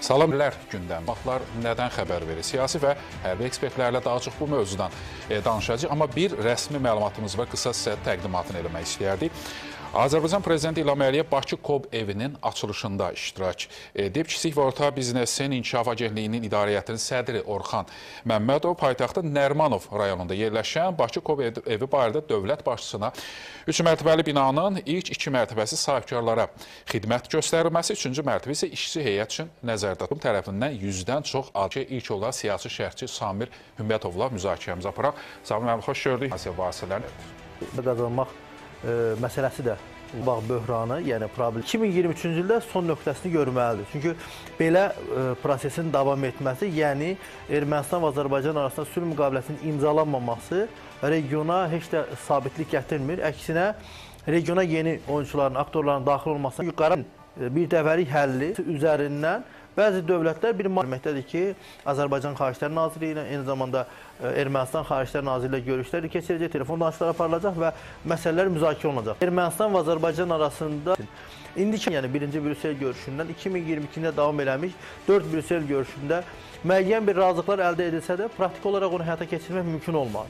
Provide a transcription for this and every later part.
Salamlar gündəm. Baxlar nədən xəbər verir? Siyasi və hərbi ekspertlərlə daha çox bu mövzudan danışacağıq. Amma bir rəsmi məlumatımız var, qısa sizə təqdimatını eləmək istəyərdik. Azərbaycan Prezidenti İlham Əliyev Bakı KOB evinin açılışında iştirak edib. Kiçik və Orta Biznesin İnkişaf Agentliyinin İdarə Heyətinin sədri Orxan Məmmədov paytaxtın Nərimanov rayonunda yerləşən Bakı KOB evi barədə dövlət başçısına 3 mərtəbəli binanın ilk 2 mərtəbəsi sahibkarlara xidmət göstərilməsi, 3-cü mərtəbə isə işçi heyət üçün nəzərdə tutulub tərəfindən 100-dən çox adlı ilk olaraq siyasi şərhçi Samir Hümmətovla müzakirəmizi aparaq. Samir müəllim, xoş gördük. Asiya vasitələrini qazanmaq məsələsi də bağ böhranı, yəni problem 2023-cü ildə son nöqtəsini görməlidir. Çünki belə prosesin davam etməsi, yəni Ermənistan və Azərbaycan arasında sülh müqaviləsinin imzalanmaması regiona heç də sabitlik gətirmir. Əksinə, regiona yeni oyunçuların, aktorların daxil olmasına yuxarı bir dəfəlik həlli üzərindən bəzi dövlətlər bir məlumatdadır ki, Azərbaycan Xarici Nazirliyi ilə, eyni zamanda Ermənistan Xarici Nazirliyi ilə görüşlər keçiriləcək, telefon danışıqları aparılacaq və məsələlər müzakirə olunacaq. Ermənistan və Azərbaycan arasında indiki, yəni birinci Brüssel görüşündən 2022-də davam eləmiş 4 Brüssel görüşündə müəyyən bir razılıqlar əldə edilsə də, praktik olaraq onu həyata keçirmək mümkün olmadı.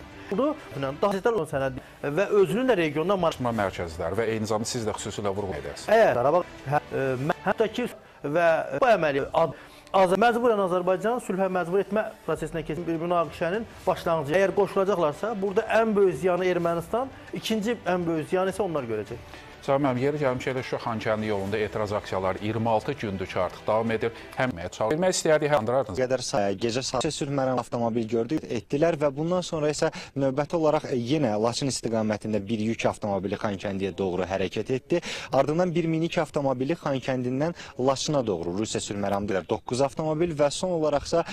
Daha sənəd və özünün də regionda mərkəzləri və eyni zamanda siz də xüsusilə vurğu edəsiniz. Əgər Qarabağ hətta ki və bu əməliyyat məcburən Azərbaycan sülhə məcbur etmə prosesinə keçən bir münaqişənin başlanğıcı. Əgər qoşulacaqlarsa, burada ən böyük ziyanı Ermənistan, ikinci ən böyük ziyanı isə onlar görəcək. Müəllim, yeri gəlmiş elə şu Xankəndi yolunda etiraz aksiyaları 26 gündür ki, artıq davam edir. Həmməyə bilmək istəyərdik, həmdirardınız. Qədər gecə saat sülh məramlı avtomobil gördük, etdilər və bundan sonra isə növbəti olaraq yenə Laçın istiqamətində bir yük avtomobili Xankəndiyə doğru hərəkət etdi. Ardından bir minik avtomobili Xankəndindən Laçına doğru Rusiya sülh məramlı 9 avtomobil və son olaraqsa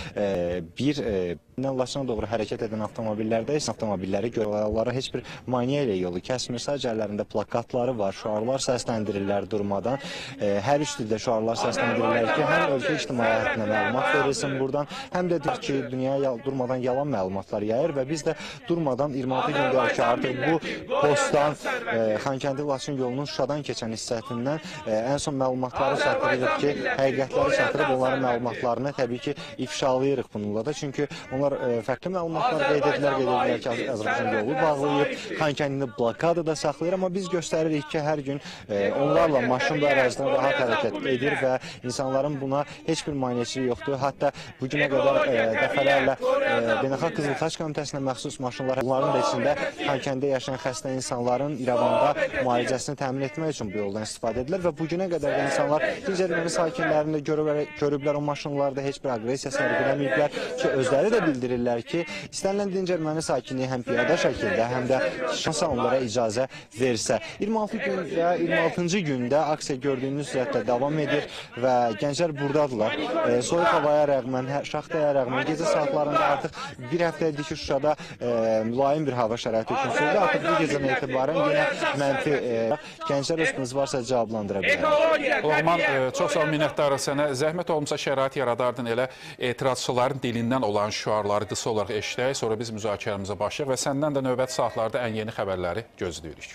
Laçına doğru hərəkət edən avtomobillərdə isə avtomobilləri görülərlərə heç bir maneə ilə yolu kəsmir. Sadəcə əllərində plakatları var. Şüarlar səsləndirirlər durmadan. Hər üç dildə şüarlar səsləndirirlər ki, həm ölkə ictimaiyyətinə məlumat verilsin buradan, həm də deyir ki, dünyaya durmadan yalan məlumatlar yayır və biz də durmadan 26 gün deyək ki, artıq bu postdan Xankəndi-Laçın yolunun Şuşadan keçən hissəsindən ən son məlumatları çatdırırıq ki, həqiqətləri çatdırıb onların məlumatlarını təbii ki, ifşalayırıq bununla da. Çünki onlar fərqli məlumatlar qeyd edirlər ki, Azərbaycan yolu bağlayıb, Xankəndini blokadada saxlayır, amma biz göstəririk ki, hər gün onlarla maşın və ərazidən rahat hərəkət edir və insanların buna heç bir maneçiliyi yoxdur. Hətta bu günə qədər dəfələrlə Beynəlxalq Qızıl Xaç Komitəsinə məxsus maşınlar, bunların da içində Xankəndə yaşayan xəstə insanların İrəvanda müalicəsini təmin etmək üçün bu yoldan istifadə edilir və bu günə qədər də insanlar digər erməni sakinlərini də görüblər, o maşınlarda heç bir agresiya sərgiləməyiblər ki, özləri də bildirirlər ki, istənilən dinc erməni sakinliyi həm piyada şəkildə, həm də şansa onlara icazə versə. 26-cı gündə aksiya gördüyünüz üzrətdə davam edir və gənclər buradadılar. Soyuq havaya rəğmən, şaxtaya rəğmən, gecə saatlarında artıq bir həftədir ki, Şuşada mülayim bir hava şəraiti hökm sürdü. Artıq bu gecədən etibarən yenə mənfi gənclər üstünüz varsa cavablandıra bilərik. Orman, çox sağ ol, minnətdarıq sənə. Zəhmət olmasa şərait yaradardın, elə etirazçıların dilindən olan şüarları qısa olaraq eşidək, sonra biz müzakirəmizə başlayaq və səndən də növbəti saatlarda ən yeni xəbərləri gözləyirik.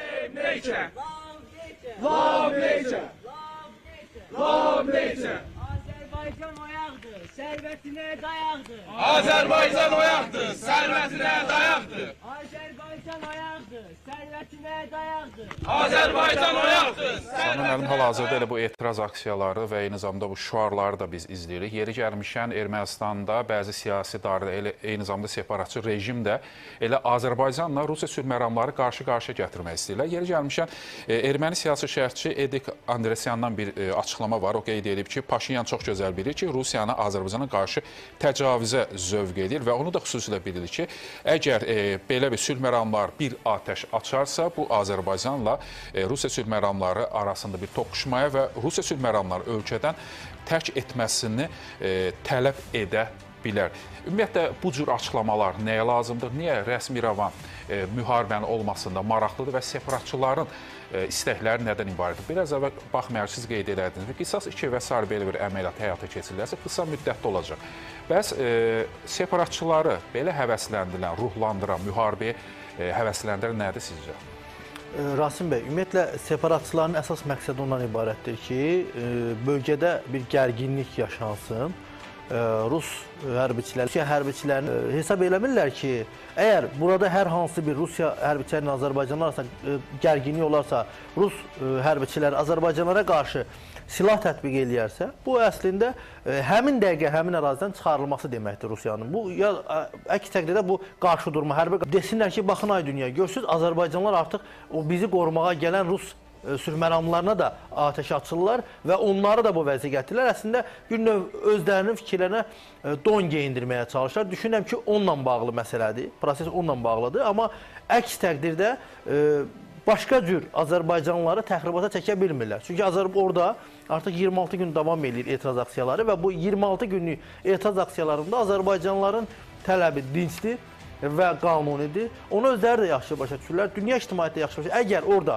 Azərbaycan oyaqdır, sərvətinə dayaqdır. Azərbaycan oyaqdır, sərvətinə dayaqdır. Azərbaycan oyaqdır, sərvətinə dayaqdır. Azərbaycan oyaqdır. Sanırım mənim hal-hazırda elə bu etiraz aksiyaları və eyni zamanda bu şüarları da biz izləyirik. Yeri gəlmişən Ermənistanda bəzi siyasi idarələr, eyni zamanda separatçı rejim də elə Azərbaycanla Rusiya sülh məramları qarşı-qarşıya gətirmək istəyirlər. Yeri gəlmişən erməni siyasi şərhçi Edik Andresyandan bir açıqlama var. O qeyd edib ki, Paşinyan çox gözəl bilir ki, Rusiyanı Azərbaycana qarşı təcavüzə zövq edir və onu da xüsusilə bilir ki, əgər belə bir sülh məramlar bir atəş açarsa, bu Azərbaycanla Rusiya sülh məramları arasında bir toqquşmaya və Rusiya sülh məramları ölkədən tərk etməsini tələb edə bilər. Ümumiyyətlə, bu cür açıqlamalar nəyə lazımdır? Niyə rəsmi İrəvan müharibənin olmasında maraqlıdır və separatçıların istəkləri nədən ibarətdir? Biraz əvvəl baxmayaraq siz qeyd elədiniz və qisas 2 və sair belə bir əməliyyat həyata keçirilərsə qısa müddətli olacaq. Bəs separatçıları belə həvəsləndirilən, ruhlandıran, müharibəyə həvəsləndirən nədir sizcə? Rasim bəy, ümumiyyətlə separatçıların əsas məqsədi ondan ibarətdir ki, bölgədə bir gərginlik yaşansın. Rus hərbiçilərin hesab eləmirlər ki, əgər burada hər hansı bir Rusiya hərbiçilərinin Azərbaycanlar arasında gərginlik olarsa, Rus hərbiçiləri Azərbaycanlara qarşı silah tətbiq eləyərsə, bu əslində həmin dəqiqə, həmin ərazidən çıxarılması deməkdir Rusiyanın. Bu, əks təqdirdə bu qarşıdurma, hərbi desinlər ki, baxın ay dünya, görürsünüz, Azərbaycanlar artıq o bizi qorumağa gələn Rus sülhməramlarına da atəş açırlar və onları da bu vəziyyətə gətirirlər. Əslində bir növ özlərinin fikirlərinə don geyindirməyə çalışırlar. Düşünürəm ki, onunla bağlı məsələdir, proses onunla bağlıdır. Amma əks təqdirdə başqa cür Azərbaycanlıları təxribata çəkə bilmirlər. Çünki orada artıq 26 gün davam edir etiraz aksiyaları və bu 26 günlük etiraz aksiyalarında Azərbaycanlıların tələbi dincdir və qanunidir. Onu özləri də yaxşı başa düşürlər, dünya ictimaiyyəti də yaxşı başa düşürlər. Əgər orada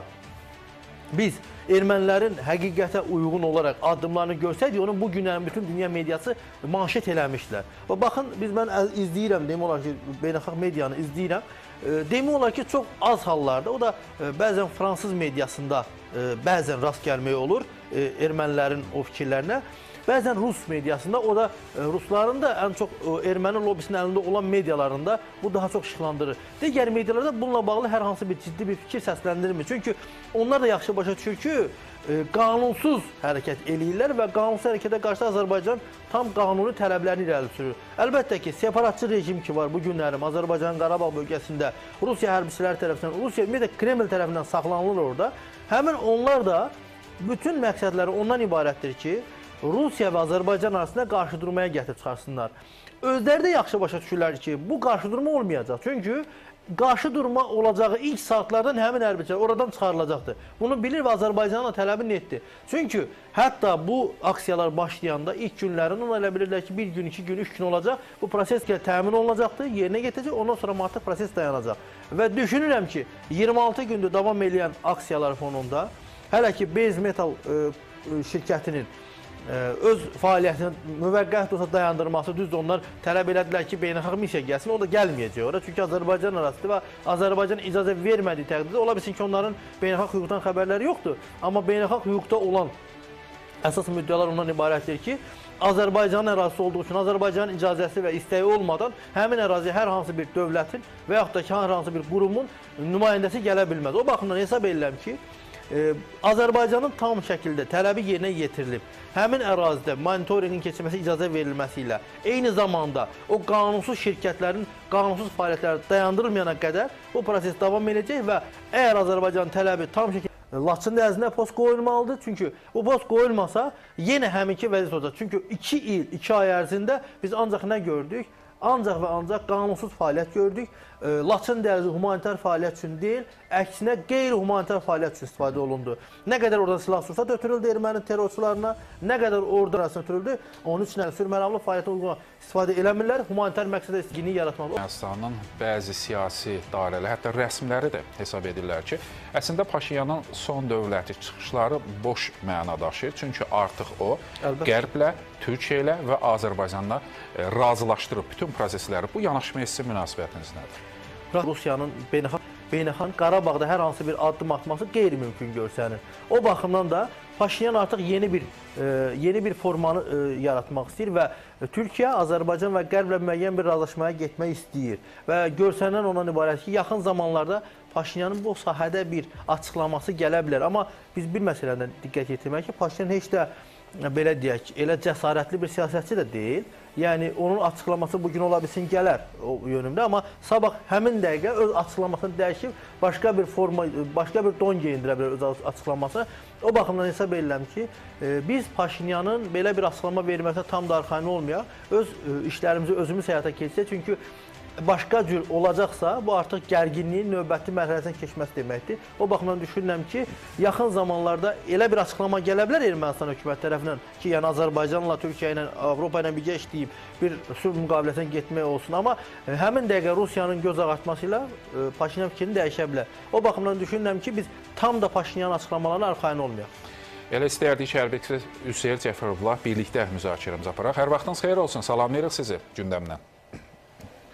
biz ermənilərin həqiqətə uyğun olaraq addımlarını görsəydik, onu bu günlərin bütün dünya mediası manşet eləmişdilər. Və baxın, mən izləyirəm, deyim olar ki, beynəlxalq medianı izləyirəm. Deyim olar ki, çox az hallarda, o da bəzən fransız mediasında bəzən rast gəlmək olur ermənilərin o fikirlərinə. Bəzən Rus mediasında, o da Rusların da ən çox erməni lobisinin əlində olan medialarında bu daha çox işıqlandırır. Digər medialarda bununla bağlı hər hansı bir ciddi bir fikir səsləndirmir. Çünki onlar da yaxşı başa düşür ki, qanunsuz hərəkət eləyirlər və qanunsuz hərəkətə qarşı Azərbaycan tam qanuni tələblərini irəli sürür. Əlbəttə ki, separatçı rejim ki var bu günlərim Azərbaycanın Qarabağ bölgəsində Rusiya hərbiçiləri tərəfindən, Rusiya ümumiyyətlə Kreml tərəfindən saxlanılır orada. Həmin onlar da bütün məqsədləri ondan ibarətdir ki, Rusiya və Azərbaycan arasında qarşıdurmaya gətirib çıxarsınlar. Özləri də yaxşı başa düşürlər ki, bu qarşıdurma olmayacaq. Çünki qarşıdurma olacağı ilk saatlardan həmin hərbiçilər oradan çıxarılacaqdır. Bunu bilir və Azərbaycanın tələbi netdir. Çünki hətta bu aksiyalar başlayanda ilk günlərin ona elə bilirlər ki, 1 gün, 2 gün, 3 gün olacaq. Bu proses təmin olunacaqdır, yerinə getəcək, ondan sonra artıq proses dayanacaq. Və düşünürəm ki, 26 gündür davam edən aksiyalar fonunda hələ ki Base Metal şirkətinin öz fəaliyyətini müvəqqəti olsa dayandırması, düzdür, onlar tələb elədilər ki, beynəlxalq missiya gəlsin, o da gəlməyəcək ora. Çünki Azərbaycan arasıdır və Azərbaycan icazə vermədiyi təqdirdə ola bilsin ki, onların beynəlxalq hüquqdan xəbərləri yoxdur. Amma beynəlxalq hüquqda olan əsas müddəalar ondan ibarətdir ki, Azərbaycanın ərazisi olduğu üçün Azərbaycanın icazəsi və istəyi olmadan həmin əraziyə hər hansı bir dövlətin və yaxud da ki, hər hansı bir qurumun nümayəndəsi gələ bilməz. O baxımdan hesab edirəm ki, Azərbaycanın tam şəkildə tələbi yerinə yetirilib. Həmin ərazidə monitorinqin keçirməsi icazə verilməsi ilə eyni zamanda o qanunsuz şirkətlərin qanunsuz fəaliyyətləri dayandırılmayana qədər bu proses davam edəcək və əgər Azərbaycanın tələbi tam şəkildə Laçın ərazisinə post qoyulmalıdır. Çünki bu post qoyulmasa yenə həminki vəziyyət olacaq. Çünki 2 il, 2 ay ərzində biz ancaq nə gördük? Ancaq və ancaq qanunsuz fəaliyyət gördük. Laçın dəhlizi humanitar fəaliyyət üçün deyil, əksinə qeyri-humanitar fəaliyyət üçün istifadə olundu. Nə qədər orada silah-sursat ötürüldü erməni terrorçularına, nə qədər orada ötürüldü, onun üçün sülhməramlı fəaliyyətin uyğun istifadə eləmirlər, humanitar məqsədə istigini yaratmaq. Ermənistanın bəzi siyasi dairələri, hətta rəsmiləri də hesab edirlər ki, əslində Paşinyanın son dövləti çıxışları boş məna daşıyır. Çünki artıq o, Qərblə, Türkiyə ilə və Azərbaycanla razılaşdırıb bütün prosesləri. Bu yanaşmaya sizin münasibətiniz nədir? Rusiyanın beynəlxalq Qarabağda hər hansı bir addım atması qeyri-mümkün görsənir. O baxımdan da Paşinyan artıq yeni bir formanı yaratmaq istəyir və Türkiyə, Azərbaycan və Qərblə müəyyən bir razılaşmaya getmək istəyir. Və görsənən ondan ibarət ki, yaxın zamanlarda Paşinyanın bu sahədə bir açıqlaması gələ bilər. Amma biz bir məsələdən diqqət yetirmək ki, Paşinyan heç də belə deyək, elə cəsarətli bir siyasətçi də deyil. Yəni, onun açıqlaması bugün ola bilsin gələr o yönümdə, amma sabah həmin dəqiqə öz açıqlamasını dəyişib, başqa bir forma, başqa bir don geyindirə bilər öz açıqlamasını. O baxımdan hesab edirəm ki, biz Paşinyanın belə bir açıqlama verməsində tam da arxayın olmayaq, öz işlərimizi özümüz həyata keçsək, çünki başqa cür olacaqsa, bu artıq gərginliyin növbəti mərhələsindən keçməsi deməkdir. O baxımdan düşünürəm ki, yaxın zamanlarda elə bir açıqlama gələ bilər Ermənistan hökuməti tərəfindən ki, yəni Azərbaycanla, Türkiyə ilə, Avropa ilə birgə işləyib bir sülh müqaviləsinə getmək olsun. Amma həmin dəqiqə Rusiyanın göz ağartması ilə Paşinyan fikrini dəyişə bilər. O baxımdan düşünürəm ki, biz tam da Paşinyanın açıqlamalarına arxayın olmayaq. Elə istəyərdik ki, əlbəttə Hüseyn Cəfərovla birlikdə müzakirəmiz aparaq. Hər vaxtınız xeyir olsun, salamlayırıq sizi gündəmdən.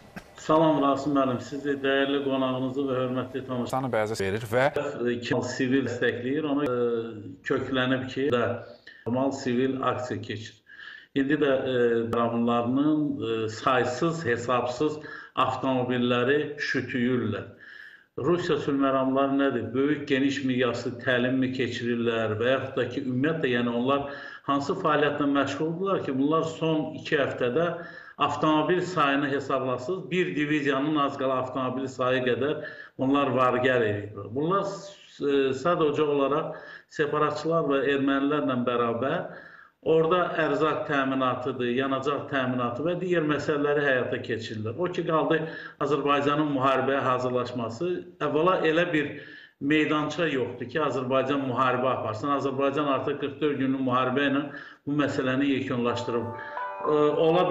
Salam Rasim müəllim, sizi dəyərli qonağınızı və hörmətli tamaşaçıları Sana bəzi verir və sivil dəstəkləyir, ona köklənib ki, normal sivil aksiya keçir. İndi də daramlarının saysız, hesabsız avtomobilləri şütüyürlər. Rusiya sülhməramları nədir? Böyük, geniş miqyaslı təlim mi keçirirlər və yaxud da ki, ümumiyyətlə, yəni onlar hansı fəaliyyətlə məşğuldurlar ki, bunlar son 2 həftədə avtomobil sayını hesablasız, bir diviziyanın az qala avtomobil sayı qədər onlar var-gəl edir. Bunlar sadəcə olaraq separatçılar və ermənilərlə bərabər orada ərzaq təminatıdır, yanacaq təminatı və digər məsələləri həyata keçirirlər. O ki, qaldı Azərbaycanın müharibəyə hazırlaşması, əvvəla elə bir meydança yoxdur ki, Azərbaycan müharibə aparsın. Azərbaycan artıq 44 günlük müharibə ilə bu məsələni yekunlaşdırıb. Ola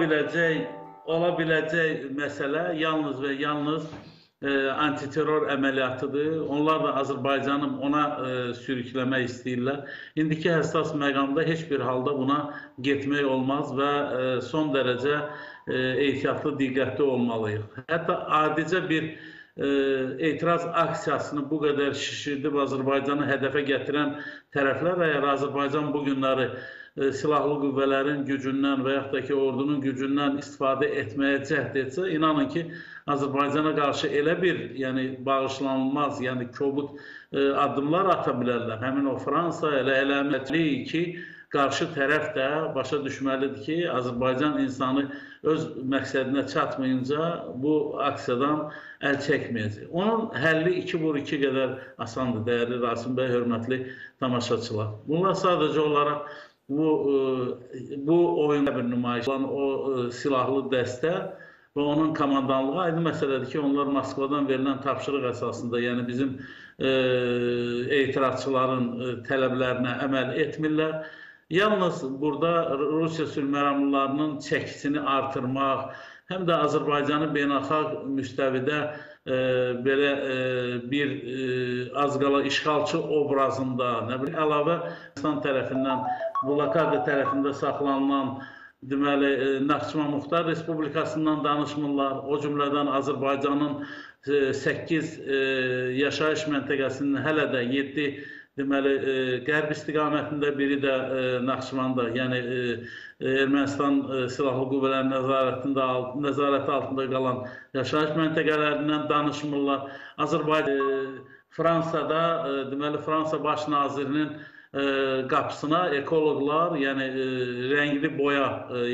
biləcək məsələ yalnız və yalnız antiterror əməliyyatıdır. Onlar da Azərbaycanı ona sürükləmək istəyirlər. İndiki həssas məqamda heç bir halda buna getmək olmaz və son dərəcə ehtiyatlı, diqqətli olmalıyıq. Hətta adicə bir etiraz aksiyasını bu qədər şişirdib Azərbaycanı hədəfə gətirən tərəflər, əgər Azərbaycan bu günləri silahlı qüvvələrin gücündən və yaxud da ki, ordunun gücündən istifadə etməyə cəhd etsə, inanın ki, Azərbaycana qarşı elə bir bağışlanılmaz, kobud addımlar ata bilərlər. Həmin o Fransa elə əmətli ki, qarşı tərəf də başa düşməlidir ki, Azərbaycan insanı öz məqsədinə çatmayınca bu aksiyadan əl çəkməyəcək. Onun həlli 2x2 qədər asandır, dəyərli Rasim bəy, hörmətli tamaşaçılar. Bunlar sadəcə olaraq bu oyunda bir nümayiş olan o silahlı dəstə və onun komandanlığı aydın məsələdir ki, onlar Moskvadan verilən tapşırıq əsasında, yəni bizim etirazçıların tələblərinə əməl etmirlər. Yalnız burada Rusiya sülhməramlılarının çəkisini artırmaq, həm də Azərbaycanı beynəlxalq müstəvidə belə bir az qala işğalçı obrazında, əlavə Ermənistan tərəfindən, blokada tərəfində saxlanılan Naxçıvan Muxtar Respublikasından danışmırlar. O cümlədən Azərbaycanın 8 yaşayış məntəqəsinin hələ də 7 qərb istiqamətində, biri də Naxçıvanda, yəni Ermənistan silahlı qüvvələrinin nəzarəti altında qalan yaşayış məntəqələrindən danışmırlar. Azərbaycan Fransada, Fransa baş nazirinin qapısına ekoloqlar, yəni rəngli boya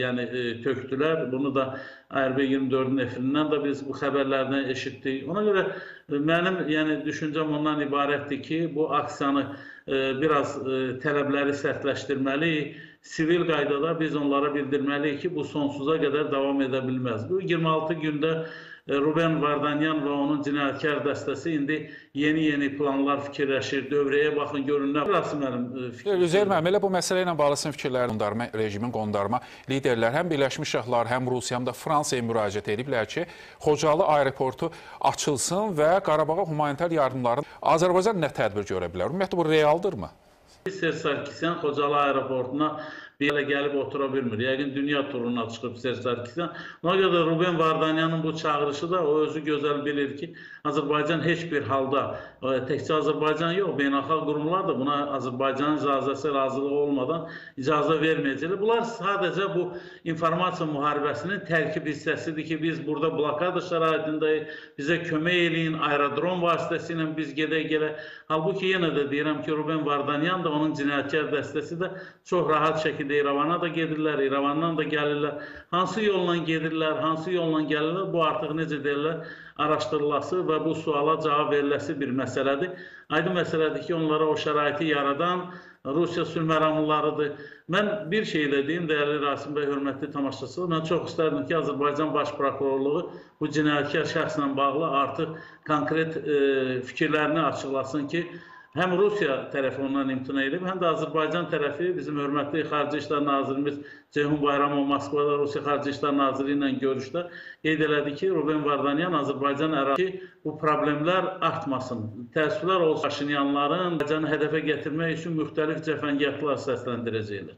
tökdülər. Bunu da ARB 24-ün efirindən də biz bu xəbərlərdən eşitdik. Ona görə mənim düşüncəm ondan ibarətdir ki, bu aksiyanı biraz tələbləri sərtləşdirməliyik. Sivil qaydada biz onlara bildirməliyik ki, bu sonsuza qədər davam edə bilməz. Bu 26 gündə Ruben Vardanyan və onun cinayətkar dəstəsi indi yeni planlar fikirləşir, dövrəyə baxın, görün nə Rasim müəllim fikirləşir. Üzeyir müəllim, elə bu məsələ ilə bağlı sizin fikirlərin, rejimin qondarma liderlər həm Birləşmiş Ştatlar, həm Rusiya, həm də Fransaya müraciət ediblər ki, Xocalı aeroportu açılsın və Qarabağa humanitar yardımların Azərbaycan nə tədbir görə bilər? Ümumiyyətlə, bu realdırmı? Serj Sarkisyan Xocalı aeroportuna bir yerə gəlib otura bilmir. Yəqin dünya turuna çıxıb Serj Sarkisyan. Ona görə də Ruben Vardanyanın bu çağırışı da o özü gözəl bilir ki, Azərbaycan heç bir halda, təkcə Azərbaycan yox, beynəlxalq qurumlar da buna Azərbaycanın icazəsi, razılığı olmadan icazə verməyəcəklər. Bunlar sadəcə bu informasiya müharibəsinin tərkib hissəsidir ki, biz burada blokada şəraitindəyik, bizə kömək eləyin, aerodrom vasitəsilə biz gedək-gələk. Halbuki yenə də deyirəm ki, Ruben Vardanyan da onun cinayətkar dəstəsi də çox rahat şəkildə İrəvana da gedirlər, İrəvandan da gəlirlər. Hansı yolla gedirlər, hansı yolla gəlirlər, bu artıq necə deyirlər, araşdırılası və bu suala cavab veriləsi bir məsələdir. Aydın məsələdir ki, onlara o şəraiti yaradan Rusiya sülhməramlılarıdır. Mən bir şey də deyim, dəyərli Rasim bəy, hörmətli tamaşaçılar, mən çox istərdim ki, Azərbaycan Baş Prokurorluğu bu cinayətkar şəxslə bağlı artıq konkret fikirlərini açıqlasın ki, həm Rusiya tərəfi ondan imtina edib, həm də Azərbaycan tərəfi bizim hörmətli Xarici İşlər Nazirimiz Ceyhun Bayramov Moskvada Rusiya Xarici İşlər Naziri ilə görüşdə qeyd elədi ki, Ruben Vardanyan Azərbaycan ərazisi bu problemlər artmasın. Təəssüflər olsun, Paşinyanların Azərbaycanı hədəfə gətirmək üçün müxtəlif cəfəngiyatlar səsləndirəcəklər.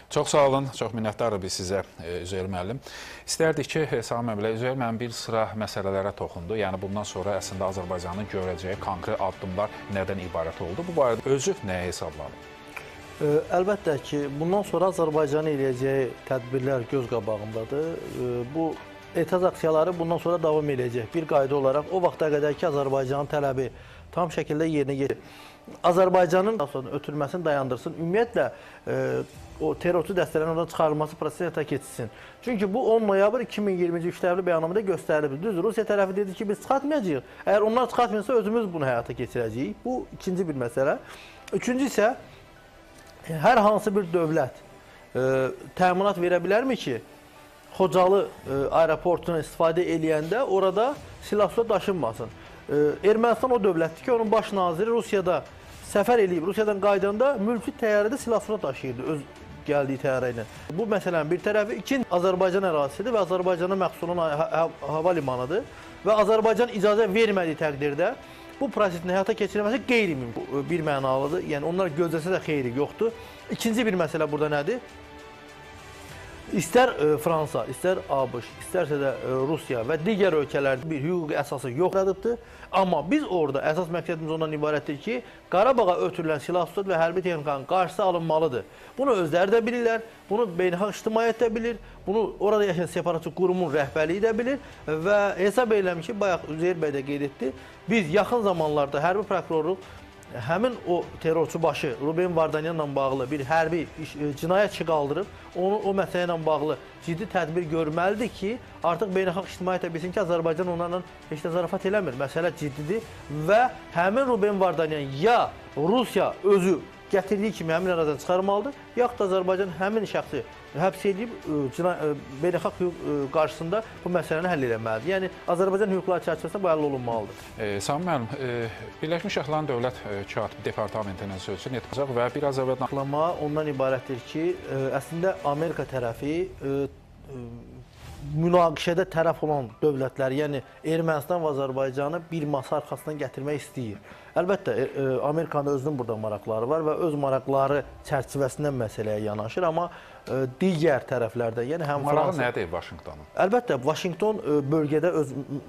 Çox sağ olun, çox minnətdarıq biz sizə Üzeyir müəllim. İstərdik ki, Sami müəllim, Üzeyir müəllim bir sıra məsələlərə toxundu. Yəni bundan sonra əslində Azərbaycanın görəcəyi konkret addımlar nədən ibarət oldu? Bu barədə özü nəyə hesablanır? Əlbəttə ki, bundan sonra Azərbaycanın eləyəcəyi tədbirlər göz qabağındadır. Bu etiraz aksiyaları bundan sonra davam edəcək. Bir qayda olaraq o vaxta qədər ki, Azərbaycanın tələbi tam şəkildə yerinə gəlir. Azərbaycanın ötürməsini dayandırsın. Ümumiyyətlə, o terrorçu dəstələrin oradan çıxarılması prosesi həyata keçsin. Çünki bu 10 noyabr 2023 tərəfli bəyannamədə göstərilib. Düzdür, Rusiya tərəfi dedi ki, biz çıxartmayacağıq. Əgər onlar çıxartmayacaqsa, özümüz bunu həyata keçirəcəyik. Bu ikinci bir məsələ. Üçüncü isə, hər hansı bir dövlət təminat verə bilərmi ki, Xocalı aeroportunu istifadə eləyəndə orada silahla daşınmasın. Ermənistan o dövlətdir ki, onun baş naziri Rusiyada səfər eləyib, Rusiyadan qaydanda mülki təyyarədə silahla daşıyırdı öz gəldiyi təyyarə ilə. Bu məsələnin bir tərəfi, ikinci Azərbaycan ərazisidir və Azərbaycana məxsus olan hava limanıdır və Azərbaycan icazə vermədiyi təqdirdə bu prosesin həyata keçirilməsi qeyri-mümkün, bir mənalıdır. Yəni onlar gözləsə də xeyri yoxdur. İkinci bir məsələ burada nədir? İstər Fransa, istər ABŞ, istərsə də Rusiya və digər ölkələrdə bir hüquqi əsası yoxladıbdır. Amma biz orada əsas məqsədimiz ondan ibarətdir ki, Qarabağa ötürülən silah-sursat və hərbi texnikanın qarşısı alınmalıdır. Bunu özləri də bilirlər, bunu beynəlxalq ictimaiyyət də bilir, bunu orada yaşayan separatçı qurumun rəhbərliyi də bilir və hesab edirəm ki, bayaq Üzeyir bəy də qeyd etdi, biz yaxın zamanlarda hərbi prokurorluq həmin o terrorçu başı Ruben Vardanyanla bağlı bir hərbi cinayət işi qaldırıb, o məsələ ilə bağlı ciddi tədbir görməlidir ki, artıq beynəlxalq ictimaiyyət də bilsin ki, Azərbaycan onlarla heç də zarafat eləmir. Məsələ ciddidir və həmin Ruben Vardanyan ya Rusiya özü gətirdiyi kimi həmin ərazidən çıxarmalıdır, yaxud da Azərbaycan həmin şəxsi həbs edib beynəlxalq hüquq qarşısında bu məsələni həll eləməlidir. Yəni, Azərbaycan hüquqları çərçivəsində bu həll olunmalıdır. Sami müəllim, Birləşmiş Ştatların Dövlət Katibi Departamentinin sözü netəcək və biraz əvvəl açıqlama ondan ibarətdir ki, əslində Amerika tərəfi münaqişədə tərəf olan dövlətlər, yəni Ermənistan və Azərbaycanı bir masa arxasından gətirmək istəyir. Əlbəttə, Amerikanın özünün burada maraqları var və öz maraqları çərçivəsindən məsələyə yanaşır, amma digər tərəflərdə, yəni həm marağı nədir Vaşinqtonun? Əlbəttə, Vaşinqton bölgədə öz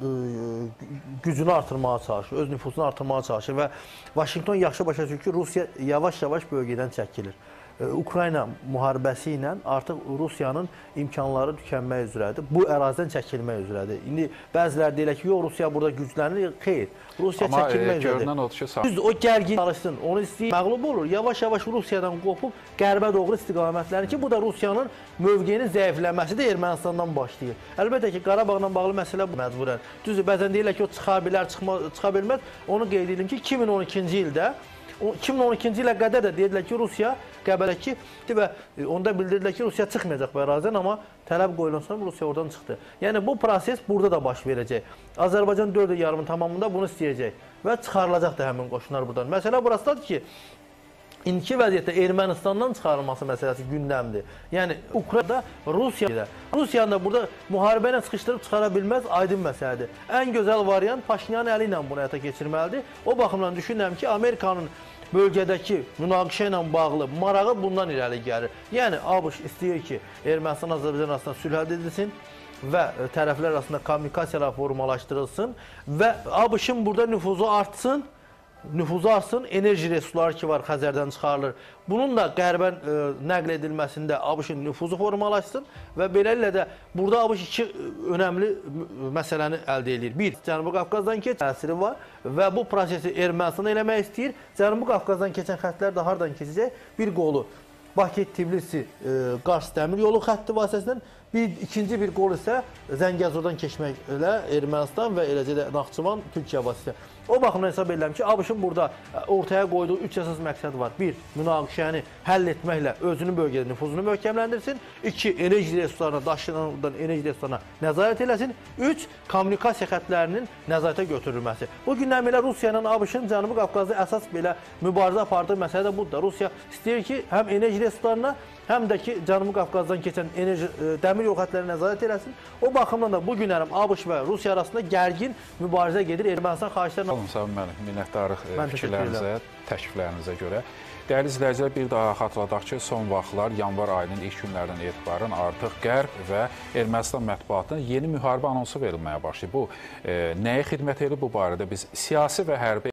gücünü artırmağa çalışır, öz nüfuzunu artırmağa çalışır və Vaşinqton yaxşı başa düşür ki, Rusiya yavaş-yavaş bölgədən çəkilir. Ukrayna müharibəsi ilə artıq Rusiyanın imkanları tükənmək üzrədir. Bu ərazidən çəkilmək üzrədir. İndi bəziləri deyirlər ki, yox, Rusiya burada güclənir. Xeyr, Rusiya çəkilmək üzrədir. Görünən odur ki, düzdür, o gərgin çalışsın, onu istəyir, məğlub olur. Yavaş-yavaş Rusiyadan qopub qərbə doğru istiqamətləri ki, bu da Rusiyanın mövqeyinin zəifləməsi də Ermənistandan başlayır. Əlbəttə ki, Qarabağla bağlı məsələ bu məcburən. Düzdür, bəzən deyirlər ki, o çıxa bilər, çıxa bilməz. Onu qeyd edim ki, 2012-ci ildə 2012-ci ilə qədər də dedilər ki, Rusiya Qəbələki və onda bildirdilər ki, Rusiya çıxmayacaq bu ərazidən, amma tələb qoyulan sonra Rusiya oradan çıxdı. Yəni, bu proses burada da baş verəcək. Azərbaycan 4 il yarımın tamamında bunu istəyəcək və çıxarılacaq da həmin qoşunlar buradan. Məsələ burasıdadır ki, İndiki vəziyyətdə Ermənistandan çıxarılması məsələsi gündəmdir. Yəni, Ukraynada Rusiyanın da burada müharibə ilə sıxışdırıb çıxara bilməz, aydın məsələdir. Ən gözəl variant Paşinyanın əli ilə bunu həyata keçirməlidir. O baxımdan düşünürəm ki, Amerikanın bölgədəki münaqişə ilə bağlı marağı bundan irəli gəlir. Yəni, ABŞ istəyir ki, Ermənistan-Azərbaycan arasında sülh əldə edilsin və tərəflər arasında kommunikasiyalar formalaşdırılsın və ABŞ-ın burada nüfuzu artsın, enerji resursları ki var Xəzərdən çıxarılır. Bunun da qərbə nəql edilməsində ABŞ-ın nüfuzu formalaşsın və beləliklə də burada ABŞ iki önəmli məsələni əldə edir. Bir, Cənubi Qafqazdan keçən təsiri var və bu prosesi Ermənistan eləmək istəyir. Cənubi Qafqazdan keçən xəttlər də hardan keçəcək? Bir qolu Bakı-Tbilisi-Qars dəmir yolu xətti vasitəsindən, ikinci bir qol isə Zəngəzurdan keçməklə Ermənistan və eləcə də Naxçıvan, Türkiyə vasitəsilə. O baxımdan hesab edirəm ki, ABŞ-ın burada ortaya qoyduğu 3 əsas məqsəd var. 1. Münaqişəni həll etməklə özünün bölgədə nüfuzunu möhkəmləndirsin. 2. Enerji resurslarına, daşınan enerji resurslarına nəzarət eləsin. 3. Kommunikasiya xəttlərinin nəzarətə götürülməsi. Bu gündən belə Rusiya ilə ABŞ-ın Cənubi Qafqazda əsas belə mübarizə apardığı məsələ də budur. Rusiya istəyir ki, həm enerji resurslarına, həm də ki, Cənubi Qafqazdan keçən dəmir yol xəttlərinə nəzarət eləsin. O baxımdan da bu günlərim ABŞ və Rusiya arasında gərgin mübarizə gedir. Ermənistan xahişlərlə olun, sağ olun müəllim. Minnətdarıq Mən təşəkkür fikirlərinizə, təkliflərinizə görə. Dəyərli izləyicilər, bir daha xatırladaq ki, son vaxtlar yanvar ayının ilk günlərindən etibarən artıq Qərb və Ermənistan mətbuatına yeni müharibə anonsu verilməyə başlayıb. Bu nəyə xidmət edir? Bu barədə biz siyasi və hərbi